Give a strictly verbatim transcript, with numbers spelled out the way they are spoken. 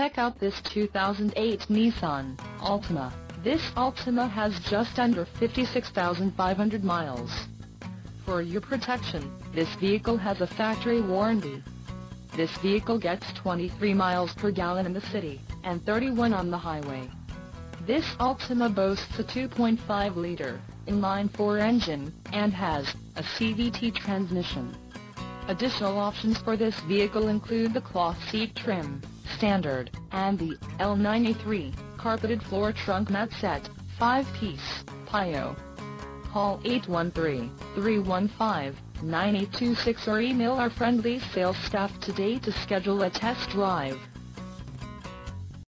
Check out this two thousand eight Nissan Altima. This Altima has just under fifty-six thousand five hundred miles. For your protection, this vehicle has a factory warranty. This vehicle gets twenty-three miles per gallon in the city, and thirty-one on the highway. This Altima boasts a two point five liter inline-four engine, and has a C V T transmission. Additional options for this vehicle include the cloth seat trim, standard, and the L ninety-three carpeted floor trunk mat set, five piece, P I O. Call eight one three, three one five, nine eight two six or email our friendly sales staff today to schedule a test drive.